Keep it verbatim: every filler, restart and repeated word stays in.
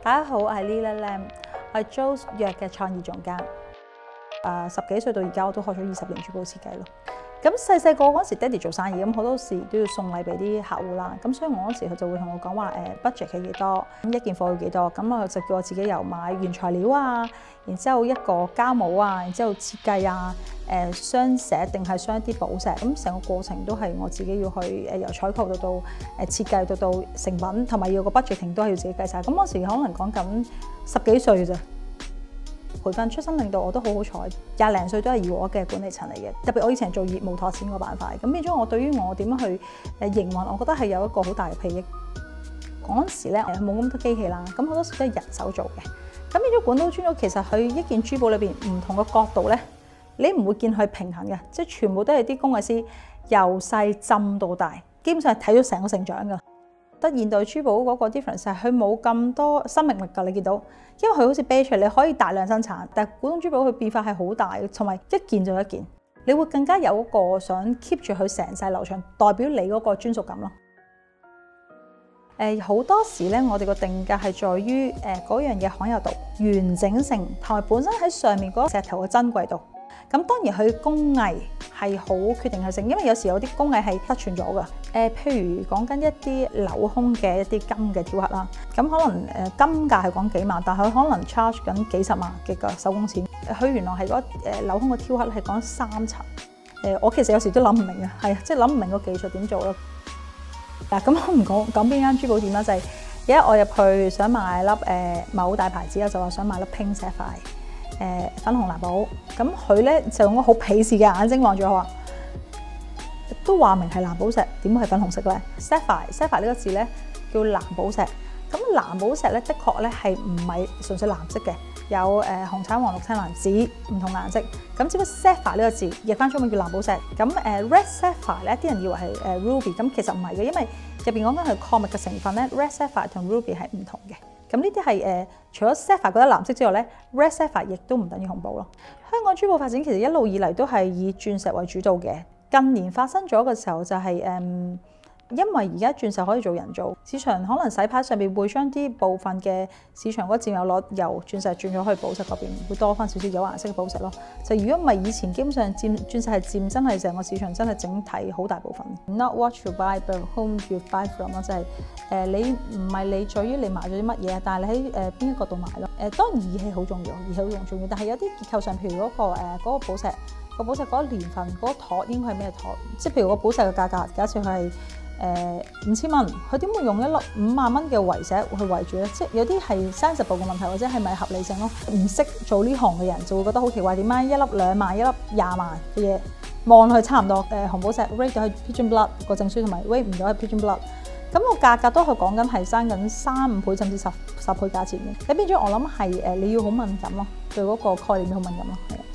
大家好，我係 Lila Lam， 我係 Joe's 藥嘅創意總監。誒、呃、十幾歲到而家我都學咗二十年珠寶設計咯。咁細細個嗰時，爹哋做生意，咁好多時都要送禮俾啲客戶啦。咁所以我嗰時佢就會同我講話誒 budget 係幾多，咁一件貨要幾多，咁我就叫我自己由買原材料啊，然之後一個膠模啊，然之後設計啊，誒雙寫定係雙一啲寶石，咁成個過程都係我自己要去誒由採購到到誒設計到到成品，同埋要個 budgeting 都係要自己計晒。咁嗰時可能講緊十幾歲嘅啫。培訓出身令到我都好好彩，廿零歲都係我嘅管理層嚟嘅。特別我以前做業務拓展嗰板塊，咁變咗我對於我點樣去誒營運，我覺得係有一個好大嘅裨益。嗰陣時咧冇咁多機器啦，咁好多時都係人手做嘅。咁變咗管刀專刀，其實佢一件珠寶裏邊唔同嘅角度咧，你唔會見佢平衡嘅，即係全部都係啲工藝師由細浸到大，基本上係睇到成個成長㗎。得現代珠寶嗰個 difference 係佢冇咁多生命力㗎，你見到，因為佢好似 batch 你可以大量生產，但係古董珠寶佢變化係好大，同埋一件就一件，你會更加有一個想 keep 住佢成世流長，代表你嗰個專屬感咯。誒、呃、好多時咧，我哋個定價係在於誒嗰樣嘢罕有度、完整性同埋本身喺上面嗰個石頭嘅珍貴度。咁當然佢工藝係好決定性，因為有時有啲工藝係失傳咗㗎。誒、呃，譬如講緊一啲鏤空嘅一啲金嘅雕刻啦，咁可能誒金價係講幾萬，但係佢可能 charge 緊幾十萬嘅個手工錢。佢原來係嗰誒鏤空嘅雕刻係講三層。誒、呃，我其實有時都諗唔明啊，係即係諗唔明個技術點做咯。嗱，咁我唔講講邊間珠寶店啦，就係有一日我入去想買粒誒、呃、某大牌子啦，就話想買粒 pink sapphire。誒、呃、粉紅藍寶，咁佢咧就用個好鄙視嘅眼睛望住我話，都話明係藍寶石，點會係粉紅色咧 ？Sapphire sapphire 呢個字咧叫藍寶石，咁藍寶石咧的確咧係唔係純粹藍色嘅，有誒、呃、紅橙黃綠青藍紫唔同顏色，咁只不過 sapphire 呢個字譯翻中文叫藍寶石，咁誒、呃、red sapphire 咧啲人以為係誒 ruby，咁其實唔係嘅，因為入邊講緊係礦物嘅成分咧 ，red sapphire 同 ruby 係唔同嘅。咁呢啲係誒，除咗 sapphire 覺得藍色之外咧 ，red sapphire 亦都唔等於紅寶咯。香港珠寶發展其實一路以嚟都係以鑽石為主導嘅。近年發生咗嘅時候就係、是、誒、嗯，因為而家鑽石可以做人造，市場可能洗牌上邊會將啲部分嘅市場嗰佔有率由鑽石轉咗去寶石嗰邊，會多翻少少有顏色嘅寶石咯。就如果唔係以前基本上佔鑽石係佔真係成個市場真係整體好大部分。Not what you buy but whom you buy from 咯，就係、是。誒、呃、你唔係你在於你買咗啲乜嘢，但係你喺誒邊一個度買咯。誒、呃、當然儀器好重要，儀器好重要，但係有啲結構上，譬如嗰、那個誒嗰、呃那個寶石，個寶石嗰個年份，嗰、那個陀應該係咩陀？即係譬如個寶石嘅價格，假設佢係誒五千蚊，佢點會用一粒五萬蚊嘅圍石去圍住咧？即係有啲係 sensible 嘅問題，或者係咪合理性咯？唔識做呢行嘅人就會覺得好奇怪，點解一粒兩萬、一粒廿萬嘅嘢望落去差唔多？誒、呃、紅寶石 rate 咗去 Pigeon Blood 個證書，同埋 rate 唔咗去 Pigeon Blood。咁個價格都係講緊係生緊三五倍甚至十十倍價錢嘅，你變咗我諗係誒你要好敏感咯，對嗰個概念要好敏感咯，係。